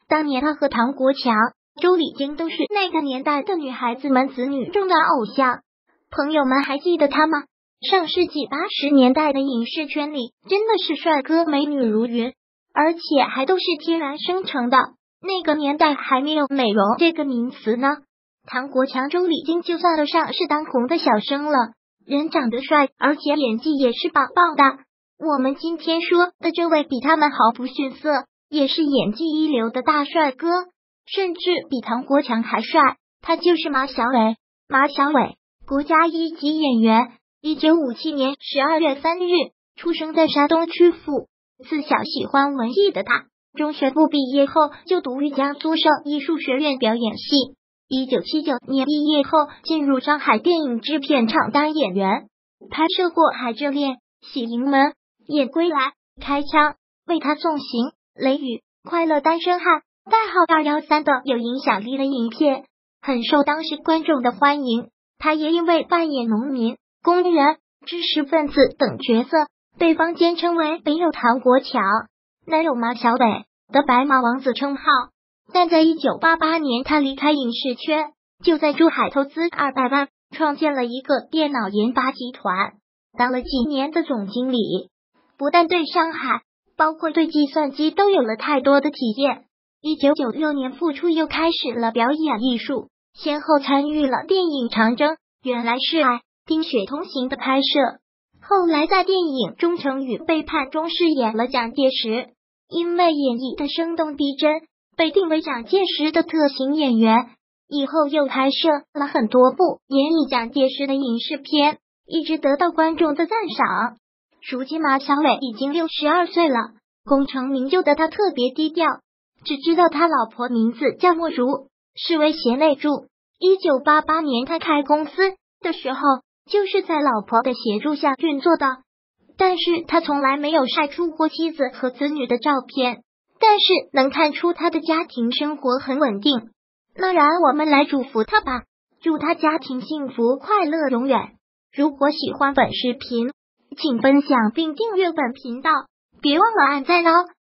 当年他和唐国强、周礼京都是那个年代的女孩子们子女中的偶像。朋友们还记得他吗？上世纪80年代的影视圈里真的是帅哥美女如云，而且还都是天然生成的。那个年代还没有美容这个名词呢。唐国强、周礼京就算得上是当红的小生了，人长得帅，而且演技也是棒棒的。我们今天说的这位比他们毫不逊色，也是演技一流的大帅哥，甚至比唐国强还帅。他就是马小伟。马小伟，国家一级演员。1957年12月3日出生在山东曲阜。自小喜欢文艺的他，中学部毕业后就读于江苏省艺术学院表演系。1979年毕业后进入上海电影制片厂当演员，拍摄过《海之恋》《喜盈门》《夜归来》《开枪》《为他送行》《雷雨》《快乐单身汉》代号213等有影响力的影片，很受当时观众的欢迎。他也因为扮演农民、工人、知识分子等角色，被坊间称为北有唐国强，南有马小伟的白马王子称号。但在1988年他离开影视圈，就在珠海投资200万，创建了一个电脑研发集团，当了几年的总经理。不但对上海，包括对计算机都有了太多的体验。1996年复出，又开始了表演艺术，先后参与了电影《长征》《原来是爱》《冰雪同行》的拍摄，后来在电影《忠诚与背叛》中饰演了蒋介石，因为演绎的生动逼真，被定为蒋介石的特型演员。以后又拍摄了很多部演绎蒋介石的影视片，一直得到观众的赞赏。如今马小伟已经62岁了，功成名就的他特别低调，只知道他老婆名字叫莫如，是位贤内助。1988年他开公司的时候，就是在老婆的协助下运作的，但是他从来没有晒出过妻子和子女的照片，但是能看出他的家庭生活很稳定。那然我们来祝福他吧，祝他家庭幸福快乐永远。如果喜欢本视频，请分享并订阅本频道，别忘了按赞哦。